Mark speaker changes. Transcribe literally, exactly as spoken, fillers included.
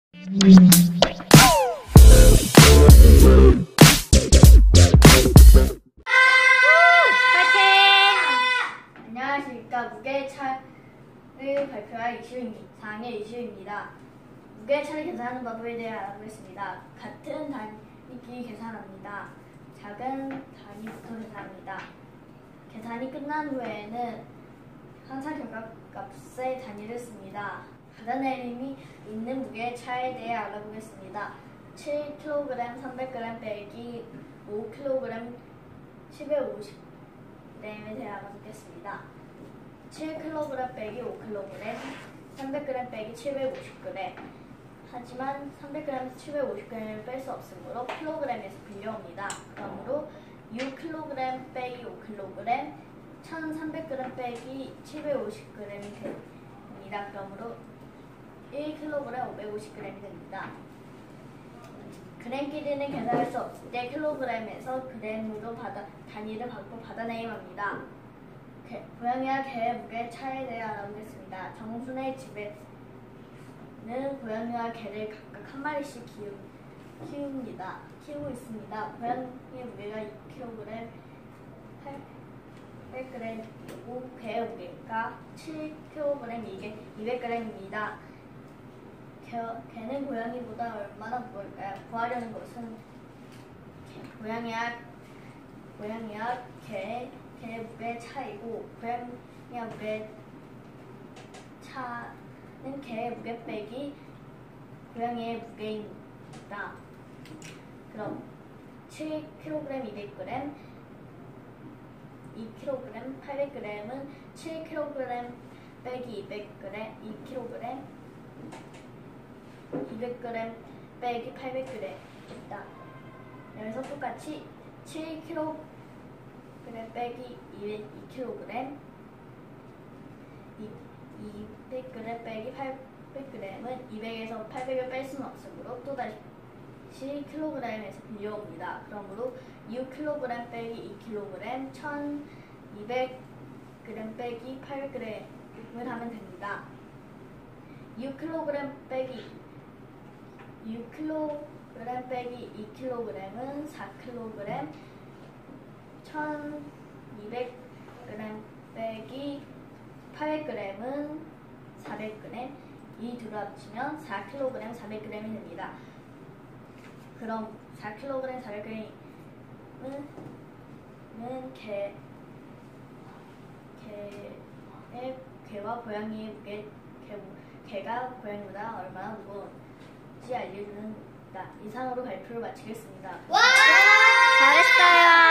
Speaker 1: 안녕하십니까. 무게차를 발표할 이슈입니다. 이슈입니다. 무게차를 계산하는 방법에 대해 알아보겠습니다. 같은 단위끼리 계산합니다. 작은 단위부터 계산합니다. 계산이 끝난 후에는 항상 결과값의 단위를 씁니다. 받아내림이 있는 무게차에 대해 알아보겠습니다. 칠 킬로그램 삼백 그램 빼기 오 킬로그램 칠백오십 그램에 대해 알아보겠습니다. 칠 킬로그램 빼기 오 킬로그램 삼백 그램 빼기 칠백오십 그램. 하지만 삼백 그램에서 칠백오십 그램을 뺄 수 없으므로 킬로그램에서 빌려옵니다. 그러므로 육 킬로그램 빼기 오 킬로그램 천삼백 그램 빼기 칠백오십 그램이 됩니다. 그러므로 일 킬로그램 오백오십 그램이 됩니다. 그램 길이는 계산할 수 없을 때 킬로그램에서 그램으로 받아, 단위를 바꿔 받아내림합니다. 고양이와 개의 무게 차이에 대해 알아보겠습니다. 정순의 집에는 고양이와 개를 각각 한 마리씩 키우, 키웁니다. 키우고 있습니다. 고양이의 무게가 이 킬로그램, 팔백 그램이고 개의 무게가 칠 킬로그램, 이백 그램입니다. 개, 개는 고양이보다 얼마나 무거울까요? 구하려는 것은 고양이와, 고양이와 개, 개의 무게 차이고 고양이와 무게 차는 개의 무게 빼기 고양이의 무게입니다. 그럼 칠 킬로그램, 이백 그램, 이 킬로그램, 팔백 그램은 칠 킬로그램 빼기 이백 그램, 이 킬로그램, 이백 그램 빼기 팔백 그램입니다. 여기서 똑같이 칠 킬로그램 빼기 이 킬로그램, 이백 그램 빼기 팔백 그램은 이백에서 팔백을 뺄 수는 없으므로 또다시 킬로그램에서 빌려옵니다. 그러므로 육 킬로그램 빼기 이 킬로그램, 천이백 그램 빼기 팔백 그램을 하면 됩니다. 육 킬로그램 빼기 육 킬로그램 빼기 이 킬로그램은 사 킬로그램, 천이백 그램 빼기 팔백 그램은 사백 그램, 이 둘을 합치면 사 킬로그램, 사백 그램이 됩니다. 그럼 사 킬로그램, 사백 그램은 개, 개의, 개와 고양이의 무게, 개, 개가 고양이보다 얼마나 무거운지 알려주는 이상으로 발표를 마치겠습니다.
Speaker 2: 와! 잘했어요.